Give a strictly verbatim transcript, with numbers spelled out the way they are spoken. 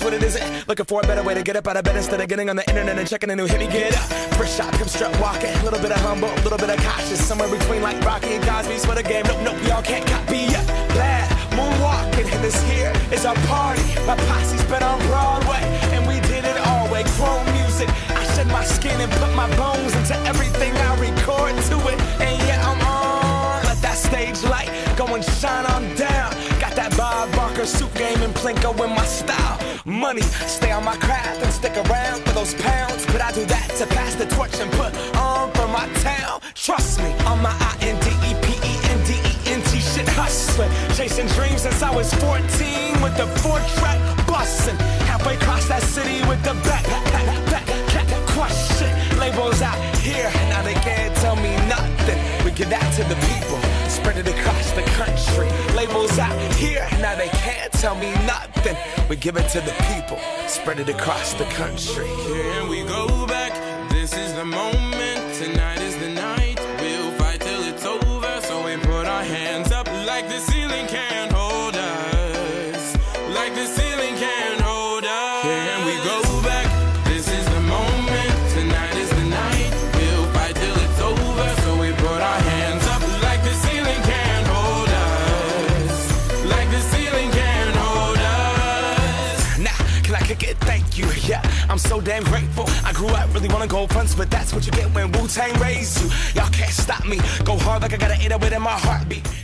what it is. Looking for a better way to get up out of bed instead of getting on the internet and checking a new hit me get up. First shot, pimp strut walking, a little bit of humble, a little bit of cautious, somewhere between like Rocky and Cosby's for the game. Nope, nope, y'all can't copy yet. Bad moonwalking, and this here is our party. My posse's been on Broadway, and we did it all way. Chrome music, I shed my skin and put my bones into everything I record to it. And yeah, I'm on. Let that stage light go and shine on down. Got that Bob Barker suit game and Plinko in my style. Money, stay on my craft and stick around for those pounds. But I do that to pass the torch and put on for my town. Trust me, on my I N D E P E N D E N T shit hustling. Chasing dreams since I was fourteen with the four track bustin'. Halfway across that city with the back, back, back, back, question. Labels out here, now they can't tell me nothing. We give that to the people, spread it across the country. Labels out here, now they can't tell me nothing. We give it to the people, spread it across the country. Here we go back, this is the moment, tonight is the night. We'll fight till it's over, so we put our hands up like the ceiling can't hold us. Like the ceiling can't hold us. Here we go back, this is the moment, tonight is the night. We'll fight till it's over, so we put our hands up like the ceiling can't hold us. Like the ceiling can't hold us. Now, can I kick it? Thank you, yeah, I'm so damn grateful. I grew up really wanna go fronts, but that's what you get when Wu-Tang raised you. Y'all can't stop me, go hard like I got an eight oh eight in my heartbeat.